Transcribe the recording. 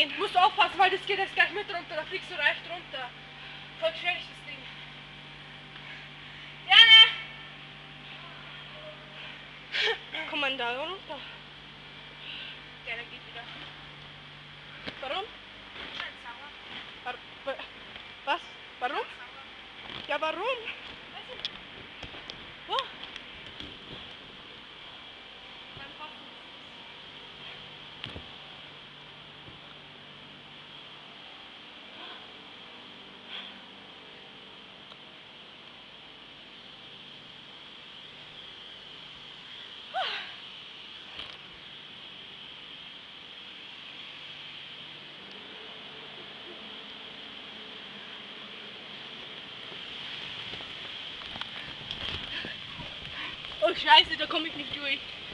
gehen. Du musst aufpassen, weil das geht jetzt gleich mit runter. Da fliegst du leicht runter. Voll gefährlich das Ding. Jana! Komm man da runter? Ja, der geht wieder. Warum? Schön sauer. Was? Warum? Sauer. Ja, warum? Weiß ich nicht. Wo? Beim Hoffen. Oh Scheiße, da komme ich nicht durch.